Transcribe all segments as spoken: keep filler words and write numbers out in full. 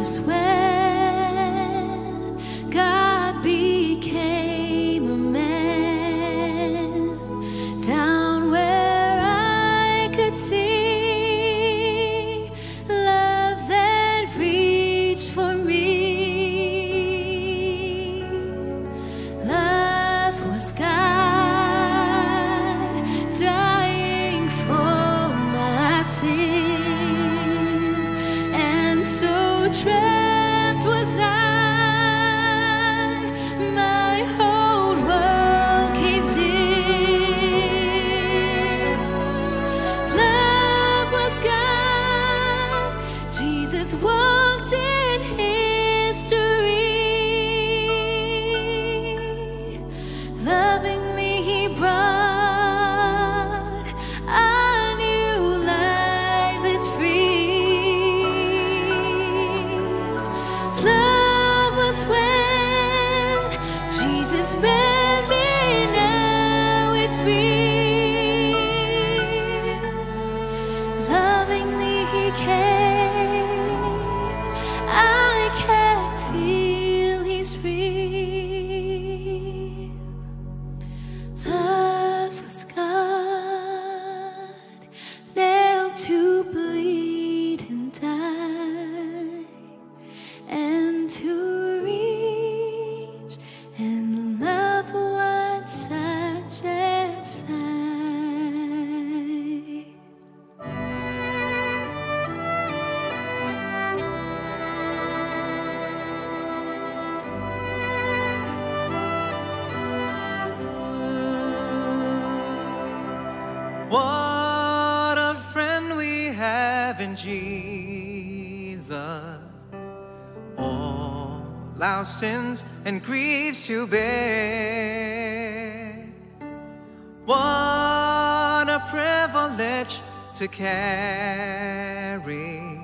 was when God became a man, down where I could see love that reached for me. Love was God dying for my sin, and so trapped was I, my whole world caved in. Love was God, Jesus walked in history. Lovingly he brought a new life that's free. Love was when Jesus met me, now it's real. Lovingly he came, I can feel he's real. Love was God, nailed to bleed and die, and to reach and love one such as I. What a friend we have in Jesus, all our sins and griefs to bear. What a privilege to carry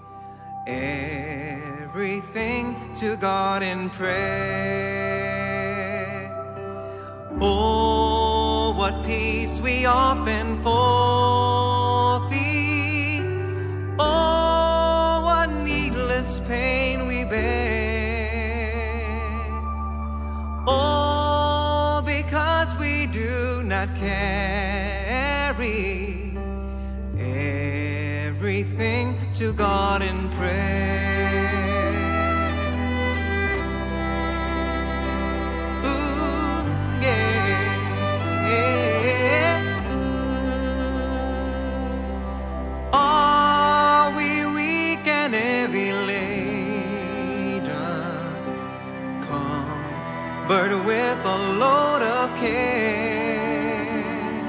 everything to God in prayer. Oh, what peace we often forfeit. Oh, what needless pain we bear. Oh, because we do not carry everything to God in prayer. Burdened with a load of care,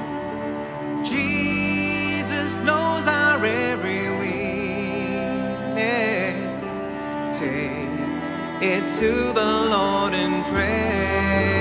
Jesus knows our every weakness. Take it to the Lord in prayer.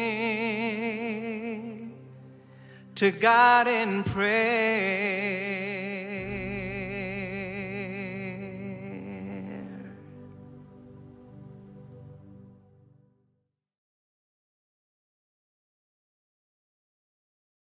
Everything to God in prayer.